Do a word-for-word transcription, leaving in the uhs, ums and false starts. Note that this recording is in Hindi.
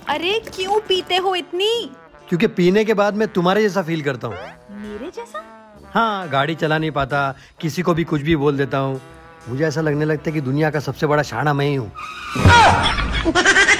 अरे क्यों पीते हो इतनी? क्योंकि पीने के बाद मैं तुम्हारे जैसा फील करता हूँ। मेरे जैसा? हाँ, गाड़ी चला नहीं पाता, किसी को भी कुछ भी बोल देता हूँ। मुझे ऐसा लगने लगता है कि दुनिया का सबसे बड़ा शाना मैं ही हूँ।